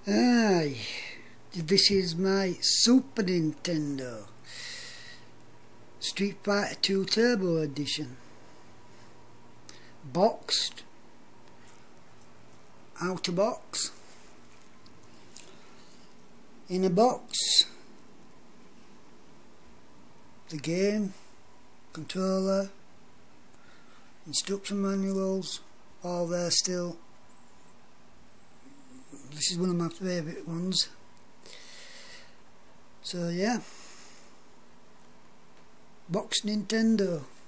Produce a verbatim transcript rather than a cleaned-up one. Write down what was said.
Aye, this is my Super Nintendo Street Fighter two Turbo Edition, boxed, outer box, in a box, the game, controller, instruction manuals, all there still. This is one of my favourite ones. So yeah, box Nintendo.